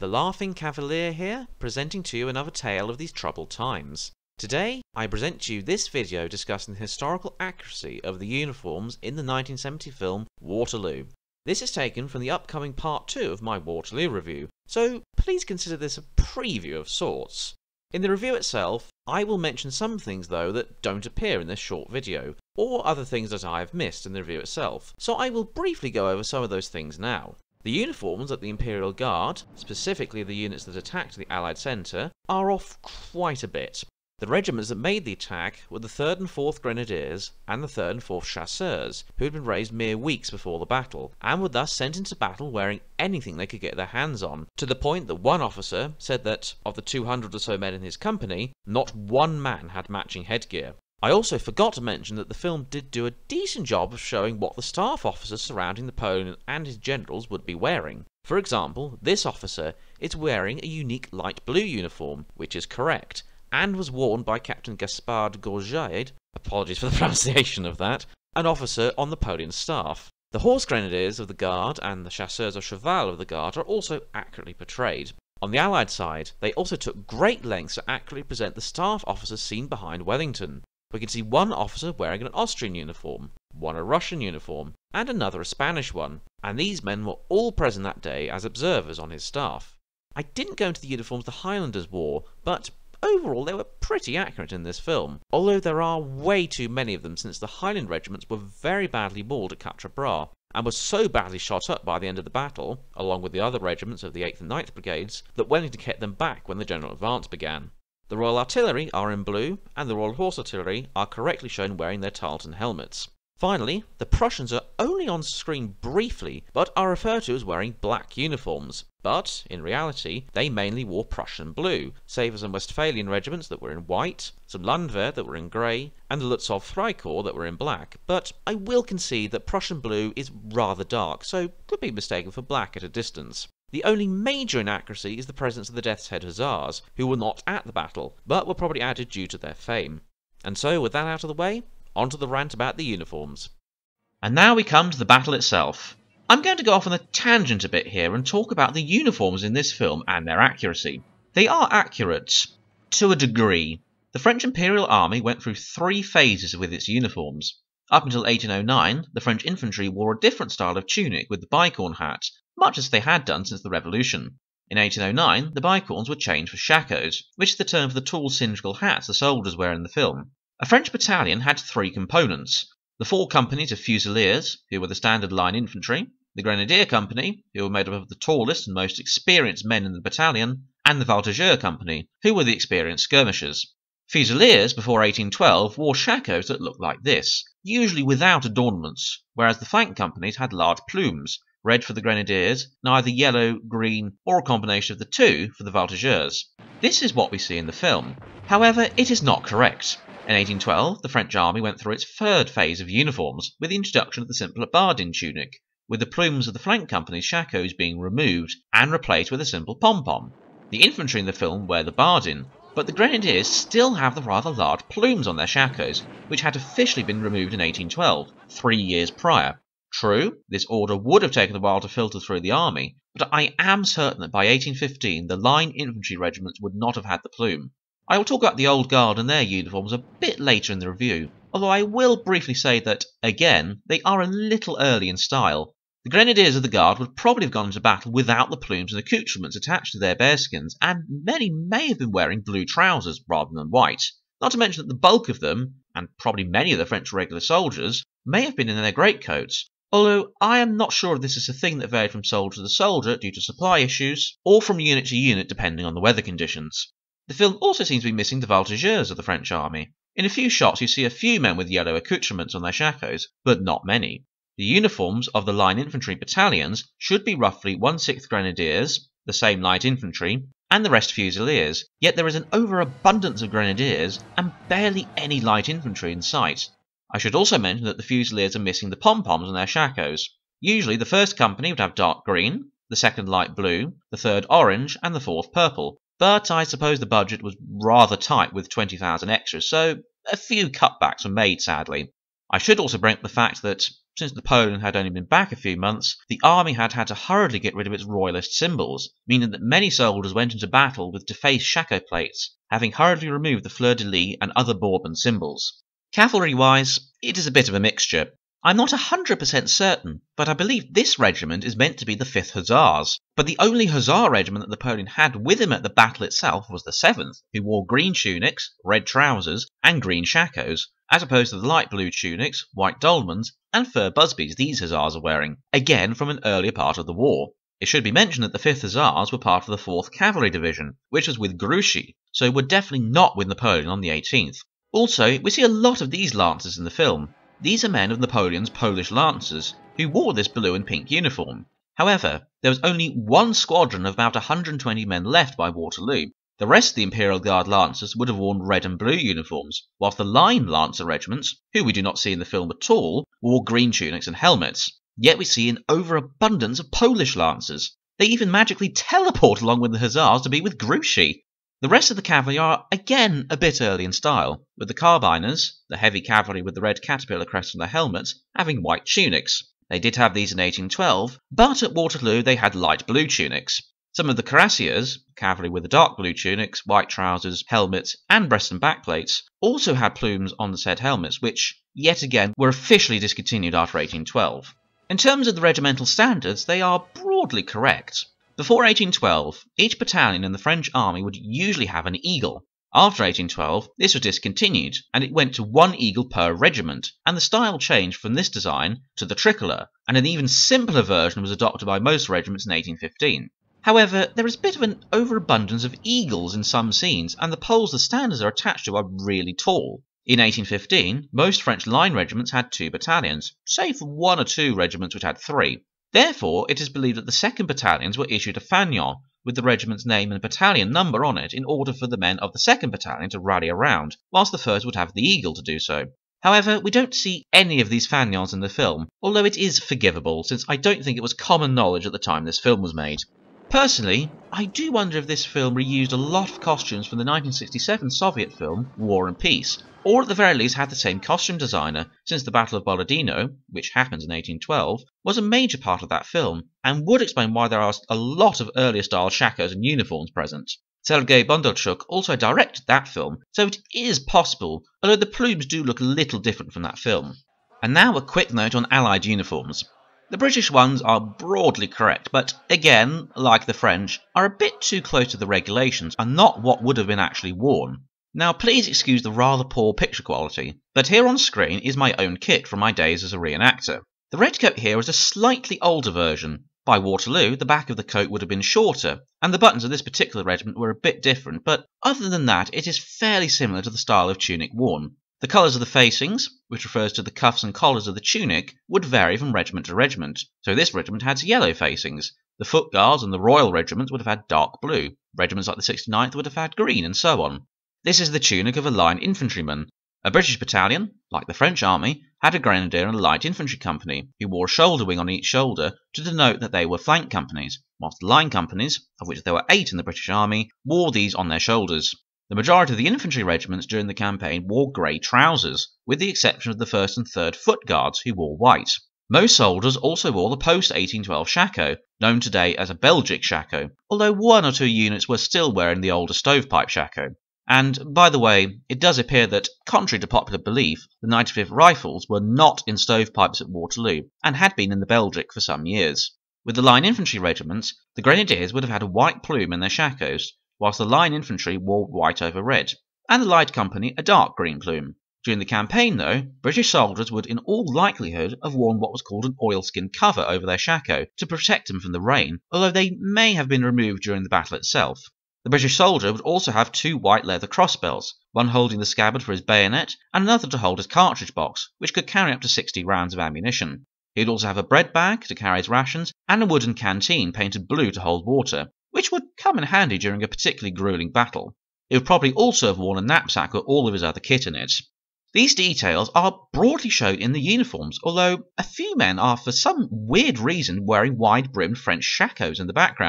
the Laughing Cavalier here, presenting to you another tale of these troubled times. Today, I present to you this video discussing the historical accuracy of the uniforms in the 1970 film Waterloo. This is taken from the upcoming part 2 of my Waterloo review, so please consider this a preview of sorts. In the review itself, I will mention some things though that don't appear in this short video, or other things that I have missed in the review itself, so I will briefly go over some of those things now. The uniforms at the Imperial Guard, specifically the units that attacked the Allied centre, are off quite a bit. The regiments that made the attack were the 3rd and 4th Grenadiers and the 3rd and 4th Chasseurs, who had been raised mere weeks before the battle, and were thus sent into battle wearing anything they could get their hands on, to the point that one officer said that, of the 200 or so men in his company, not one man had matching headgear. I also forgot to mention that the film did do a decent job of showing what the staff officers surrounding Napoleon and his generals would be wearing. For example, this officer is wearing a unique light blue uniform, which is correct, and was worn by Captain Gaspard Gourgaud, apologies for the pronunciation of that, an officer on Napoleon's staff. The Horse Grenadiers of the Guard and the Chasseurs of Cheval of the Guard are also accurately portrayed. On the Allied side, they also took great lengths to accurately present the staff officers seen behind Wellington. We can see one officer wearing an Austrian uniform, one a Russian uniform, and another a Spanish one, and these men were all present that day as observers on his staff. I didn't go into the uniforms the Highlanders wore, but overall they were pretty accurate in this film, although there are way too many of them since the Highland regiments were very badly mauled at Quatre Bras, and were so badly shot up by the end of the battle, along with the other regiments of the 8th and 9th Brigades, that Wellington kept them back when the general advance began. The Royal Artillery are in blue, and the Royal Horse Artillery are correctly shown wearing their tartan helmets. Finally, the Prussians are only on screen briefly, but are referred to as wearing black uniforms. But, in reality, they mainly wore Prussian blue, save for some Westphalian regiments that were in white, some Landwehr that were in grey, and the Lutzow Freikorps that were in black. But I will concede that Prussian blue is rather dark, so could be mistaken for black at a distance. The only major inaccuracy is the presence of the Death's Head Hussars, who were not at the battle, but were probably added due to their fame. And so, with that out of the way, on to the rant about the uniforms. And now we come to the battle itself. I'm going to go off on a tangent a bit here and talk about the uniforms in this film and their accuracy. They are accurate, to a degree. The French Imperial Army went through 3 phases with its uniforms. Up until 1809, the French infantry wore a different style of tunic with the bicorn hat, much as they had done since the Revolution. In 1809, the bicorns were changed for shakos, which is the term for the tall cylindrical hats the soldiers wear in the film. A French battalion had 3 components: the 4 companies of Fusiliers, who were the standard line infantry, the Grenadier Company, who were made up of the tallest and most experienced men in the battalion, and the Voltigeur Company, who were the experienced skirmishers. Fusiliers before 1812 wore shakos that looked like this, usually without adornments, whereas the flank companies had large plumes, red for the Grenadiers, and either yellow, green, or a combination of the two for the Voltigeurs. This is what we see in the film. However, it is not correct. In 1812, the French army went through its 3rd phase of uniforms, with the introduction of the simpler Bardin tunic, with the plumes of the flank company's shakos being removed and replaced with a simple pom-pom. The infantry in the film wear the Bardin, but the Grenadiers still have the rather large plumes on their shakos, which had officially been removed in 1812, 3 years prior. True, this order would have taken a while to filter through the army, but I am certain that by 1815 the line infantry regiments would not have had the plume. I will talk about the Old Guard and their uniforms a bit later in the review, although I will briefly say that, again, they are a little early in style. The Grenadiers of the Guard would probably have gone into battle without the plumes and accoutrements attached to their bearskins, and many may have been wearing blue trousers rather than white. Not to mention that the bulk of them, and probably many of the French regular soldiers, may have been in their greatcoats, although I am not sure if this is a thing that varied from soldier to soldier due to supply issues, or from unit to unit depending on the weather conditions. The film also seems to be missing the Voltigeurs of the French army. In a few shots you see a few men with yellow accoutrements on their shakos, but not many. The uniforms of the line infantry battalions should be roughly 1/6 Grenadiers, the same light infantry, and the rest Fusiliers, yet there is an overabundance of Grenadiers and barely any light infantry in sight. I should also mention that the Fusiliers are missing the pom-poms on their shakos. Usually the 1st company would have dark green, the 2nd light blue, the 3rd orange, and the 4th purple, but I suppose the budget was rather tight with 20,000 extras, so a few cutbacks were made sadly. I should also bring up the fact that, since Napoleon had only been back a few months, the army had had to hurriedly get rid of its royalist symbols, meaning that many soldiers went into battle with defaced shako plates, having hurriedly removed the fleur-de-lis and other Bourbon symbols. Cavalry-wise, it is a bit of a mixture. I'm not 100% certain, but I believe this regiment is meant to be the 5th Hussars. But the only Hussar regiment that Napoleon had with him at the battle itself was the 7th, who wore green tunics, red trousers, and green shakos, as opposed to the light blue tunics, white dolmans, and fur busbies these Hussars are wearing, again from an earlier part of the war. It should be mentioned that the 5th Hussars were part of the 4th Cavalry Division, which was with Grouchy, so were definitely not with Napoleon on the 18th. Also, we see a lot of these lancers in the film. These are men of Napoleon's Polish lancers, who wore this blue and pink uniform. However, there was only one squadron of about 120 men left by Waterloo. The rest of the Imperial Guard lancers would have worn red and blue uniforms, whilst the line lancer regiments, who we do not see in the film at all, wore green tunics and helmets. Yet we see an overabundance of Polish lancers. They even magically teleport along with the Hussars to be with Grouchy. The rest of the cavalry are, again, a bit early in style, with the carbiners, the heavy cavalry with the red caterpillar crest on their helmets, having white tunics. They did have these in 1812, but at Waterloo they had light blue tunics. Some of the cuirassiers, cavalry with the dark blue tunics, white trousers, helmets, and breast and back plates, also had plumes on the said helmets, which, yet again, were officially discontinued after 1812. In terms of the regimental standards, they are broadly correct. Before 1812, each battalion in the French army would usually have an eagle. After 1812, this was discontinued, and it went to one eagle per regiment, and the style changed from this design to the tricolour, and an even simpler version was adopted by most regiments in 1815. However, there is a bit of an overabundance of eagles in some scenes, and the poles the standards are attached to are really tall. In 1815, most French line regiments had 2 battalions, save for 1 or 2 regiments which had 3. Therefore, it is believed that the 2nd battalions were issued a fanion with the regiment's name and battalion number on it in order for the men of the 2nd battalion to rally around, whilst the 1st would have the eagle to do so. However, we don't see any of these fanions in the film, although it is forgivable since I don't think it was common knowledge at the time this film was made. Personally, I do wonder if this film reused a lot of costumes from the 1967 Soviet film War and Peace, or at the very least had the same costume designer, since the Battle of Borodino, which happens in 1812, was a major part of that film, and would explain why there are a lot of earlier style shakos and uniforms present. Sergei Bondarchuk also directed that film, so it is possible, although the plumes do look a little different from that film. And now a quick note on Allied uniforms. The British ones are broadly correct, but again, like the French, are a bit too close to the regulations and not what would have been actually worn. Now please excuse the rather poor picture quality, but here on screen is my own kit from my days as a reenactor. The red coat here is a slightly older version. By Waterloo, the back of the coat would have been shorter, and the buttons of this particular regiment were a bit different, but other than that it is fairly similar to the style of tunic worn. The colours of the facings, which refers to the cuffs and collars of the tunic, would vary from regiment to regiment, so this regiment had yellow facings. The Foot Guards and the Royal Regiments would have had dark blue, regiments like the 69th would have had green, and so on. This is the tunic of a line infantryman. A British battalion, like the French army, had a grenadier and a light infantry company, who wore a shoulder wing on each shoulder to denote that they were flank companies, whilst the line companies, of which there were 8 in the British army, wore these on their shoulders. The majority of the infantry regiments during the campaign wore grey trousers, with the exception of the 1st and 3rd Foot Guards, who wore white. Most soldiers also wore the post-1812 shako, known today as a Belgic shako, although 1 or 2 units were still wearing the older stovepipe shako. And, by the way, it does appear that, contrary to popular belief, the 95th Rifles were not in stovepipes at Waterloo, and had been in the Belgic for some years. With the line infantry regiments, the grenadiers would have had a white plume in their shakos, whilst the line infantry wore white over red, and the light company a dark green plume. During the campaign, though, British soldiers would in all likelihood have worn what was called an oilskin cover over their shako to protect them from the rain, although they may have been removed during the battle itself. The British soldier would also have 2 white leather crossbelts, one holding the scabbard for his bayonet, and another to hold his cartridge box, which could carry up to 60 rounds of ammunition. He would also have a bread bag to carry his rations, and a wooden canteen painted blue to hold water, which would come in handy during a particularly grueling battle. He would probably also have worn a knapsack with all of his other kit in it. These details are broadly shown in the uniforms, although a few men are for some weird reason wearing wide-brimmed French shakos in the background.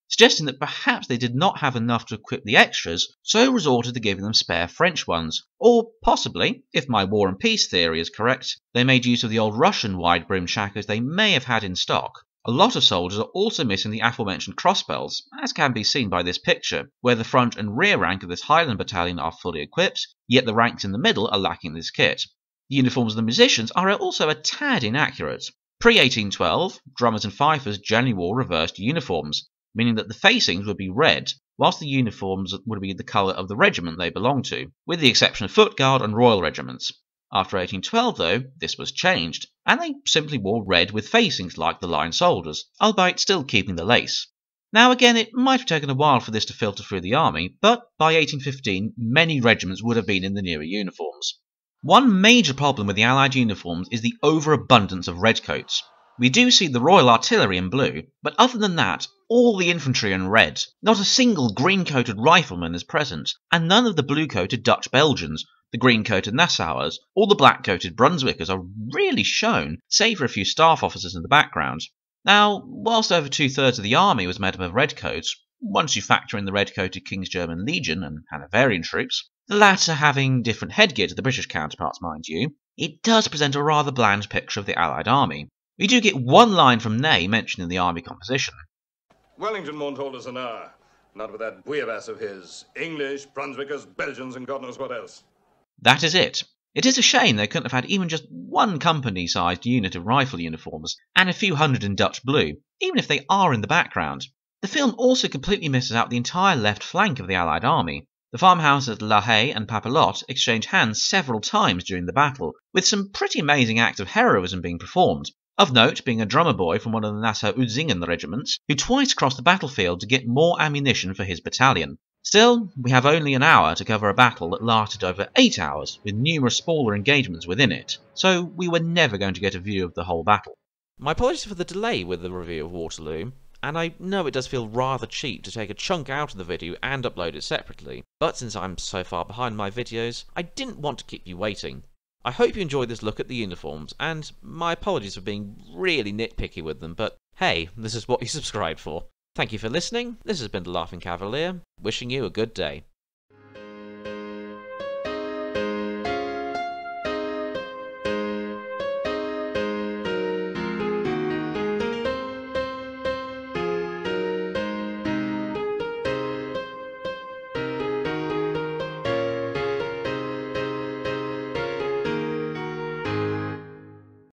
suggesting that perhaps they did not have enough to equip the extras, so resorted to giving them spare French ones. Or possibly, if my War and Peace theory is correct, they made use of the old Russian wide-brimmed shakos they may have had in stock. A lot of soldiers are also missing the aforementioned crossbelts, as can be seen by this picture, where the front and rear rank of this Highland battalion are fully equipped, yet the ranks in the middle are lacking this kit. The uniforms of the musicians are also a tad inaccurate. Pre-1812, drummers and fifers generally wore reversed uniforms, meaning that the facings would be red, whilst the uniforms would be the colour of the regiment they belonged to, with the exception of Foot Guard and Royal regiments. After 1812, though, this was changed, and they simply wore red with facings like the line soldiers, albeit still keeping the lace. Now again, it might have taken a while for this to filter through the army, but by 1815 many regiments would have been in the newer uniforms. One major problem with the Allied uniforms is the overabundance of redcoats. We do see the Royal Artillery in blue, but other than that, all the infantry are in red. Not a single green-coated rifleman is present, and none of the blue-coated Dutch Belgians, the green-coated Nassauers, or the black-coated Brunswickers are really shown, save for a few staff officers in the background. Now, whilst over two-thirds of the army was made up of redcoats, once you factor in the red-coated King's German Legion and Hanoverian troops, the latter having different headgear to the British counterparts, mind you, it does present a rather bland picture of the Allied army. We do get one line from Ney mentioned in the army composition. Wellington won't hold us an hour, not with that bouillabaisse of his. English, Brunswickers, Belgians, and God knows what else. That is it. It is a shame they couldn't have had even just one company-sized unit of rifle uniforms, and a few hundred in Dutch blue, even if they are in the background. The film also completely misses out the entire left flank of the Allied army. The farmhouses at La Haye and Papelotte exchange hands several times during the battle, with some pretty amazing acts of heroism being performed. Of note being a drummer boy from one of the Nassau-Usingen regiments, who twice crossed the battlefield to get more ammunition for his battalion. Still, we have only an hour to cover a battle that lasted over 8 hours, with numerous smaller engagements within it, so we were never going to get a view of the whole battle. My apologies for the delay with the review of Waterloo, and I know it does feel rather cheap to take a chunk out of the video and upload it separately, but since I'm so far behind my videos, I didn't want to keep you waiting. I hope you enjoyed this look at the uniforms, and my apologies for being really nitpicky with them, but hey, this is what you subscribed for. Thank you for listening, this has been The Laughing Cavalier, wishing you a good day.